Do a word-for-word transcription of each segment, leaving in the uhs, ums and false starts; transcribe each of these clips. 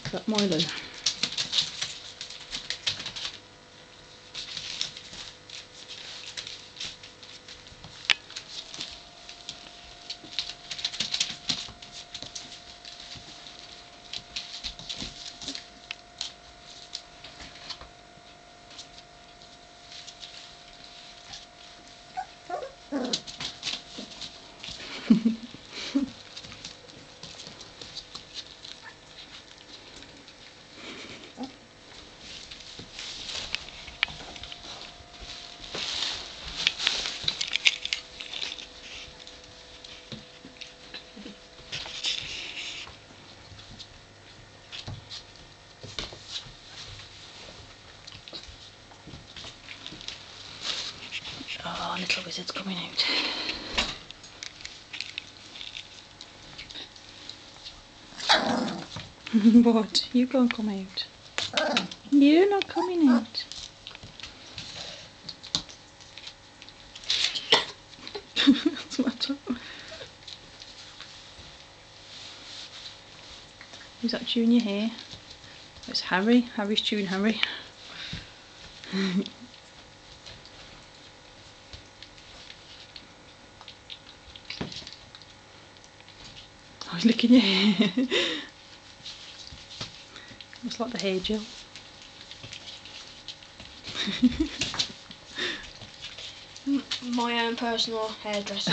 That Milo. Oh, little wizard's coming out. What? You can't come out. You're not coming out. What's the matter? Who's that chewing your hair? It's Harry. Harry's chewing Harry. Oh, he's licking your hair. It's like the hair gel. My own personal hairdresser.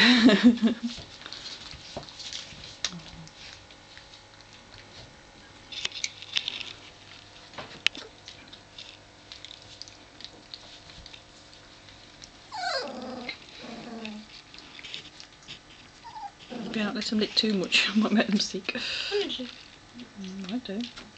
Better not let them lick too much. I might make them sick. Honestly. Mm, I do.